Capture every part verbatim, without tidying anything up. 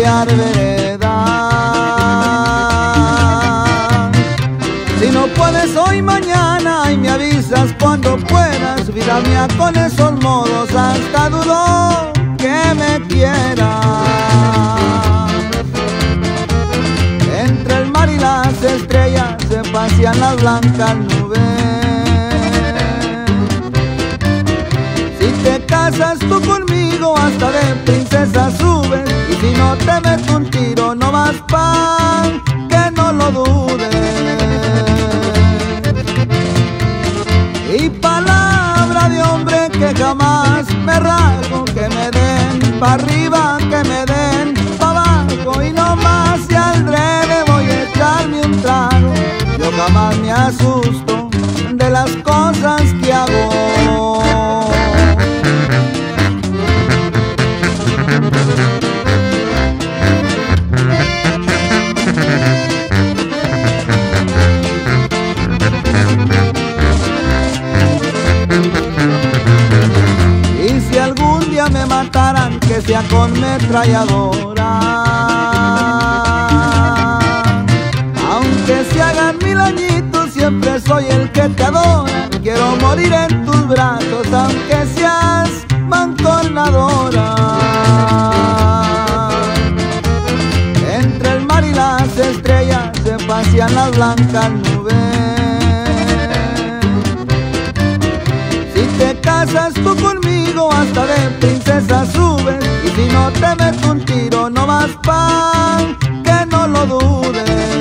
hallar vereda. Si no puedes hoy, mañana, y me avisas cuando puedas. Vida mía, con esos modos hasta dudo que me quieras. Entre el mar y las estrellas se pasean las blancas nubes. Si te casas tú conmigo, hasta de princesa subes. Y si no te meto un tiro, no más pan, que no lo dudes. Y palabra de hombre que jamás me rasgo, que me den pa' arriba, que me den pa' abajo. Y no más si al drede voy a echarme un trago. Yo jamás me asusto de las cosas que hago. Me mataran, que sea con metralladora. Aunque se hagan mil añitos, siempre soy el que te adora. Quiero morir en tus brazos, aunque seas mancornadora. Entre el mar y las estrellas se pasean las blancas nubes. Si te casas tú conmigo, hasta de princesa subes. Y si no te meto un tiro, no más pan, que no lo dudes.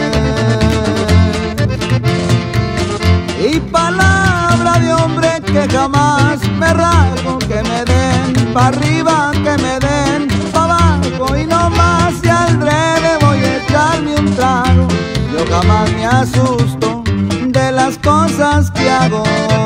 Y palabra de hombre que jamás me rasgo, que me den pa' arriba, que me den pa' abajo. Y no más si al drede voy a echarme un trago. Yo jamás me asusto de las cosas que hago.